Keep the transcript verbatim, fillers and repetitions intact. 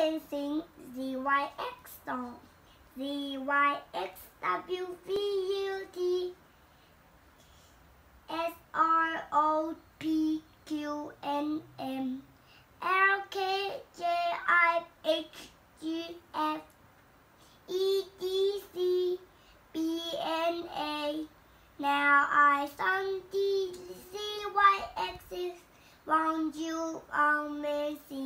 and sing Z Y X song. Z Y X W V U T S R O P Q N M L K J I H G F E D C B N A. Now I sung the Z Y X's, won't you all me sing?